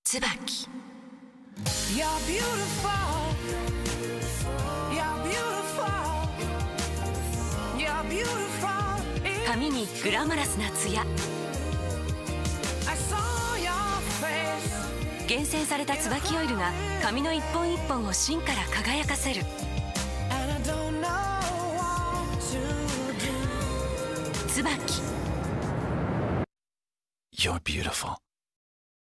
椿。髪にグラマラスなツヤ。厳選された椿オイルが髪の一本一本を芯から輝かせる。椿。 You're beautiful.